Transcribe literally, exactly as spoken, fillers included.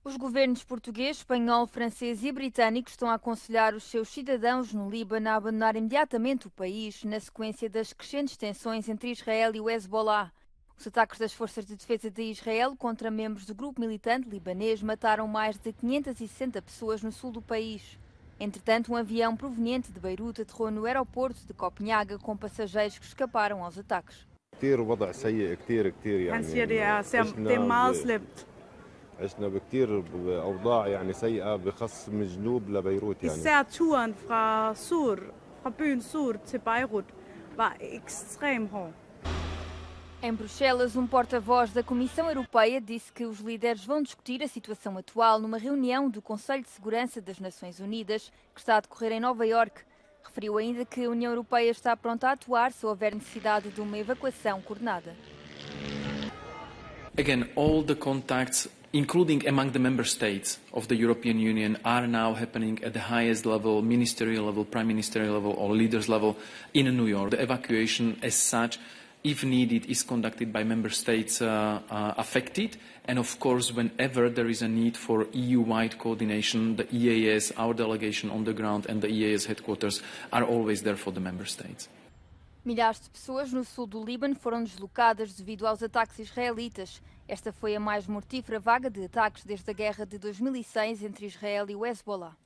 Os governos português, espanhol, francês e britânico estão a aconselhar os seus cidadãos no Líbano a abandonar imediatamente o país, na sequência das crescentes tensões entre Israel e o Hezbollah. Os ataques das forças de defesa de Israel contra membros do grupo militante libanês mataram mais de quinhentas e sessenta pessoas no sul do país. Entretanto, um avião proveniente de Beirute aterrou no aeroporto de Copenhaga com passageiros que escaparam aos ataques. كتير وضع سيء كتير كتير Han يعني siger, det er, إنه ser, det er عشنا meget ب- slemt. عشنا بكتير بأوضاع يعني سيئة بخص من جنوب لبيروت يعني. Især turen fra Sur, fra byen Sur til Beirut var ekstremt hård. Em Bruxelas, um porta-voz da Comissão Europeia disse que os líderes vão discutir a situação atual numa reunião do Conselho de Segurança das Nações Unidas, que está a decorrer em Nova Iorque. Referiu ainda que a União Europeia está pronta a atuar se houver necessidade de uma evacuação coordenada. Again, all the contacts, including among the member states of the European Union, are now happening at the highest level, ministerial level, prime ministerial level, or leaders level in New York. The evacuation as such, if needed, is conducted by member states uh, uh, affected. And of course, whenever there is a need for E U-wide coordination, the E A S, our delegation on the ground, and the E A S headquarters are always there for the member states. Milhares de pessoas no sul do Líbano foram deslocadas devido aos ataques israelitas. Esta foi a mais mortífera vaga de ataques desde a guerra de dois mil e seis entre Israel e o Hezbollah.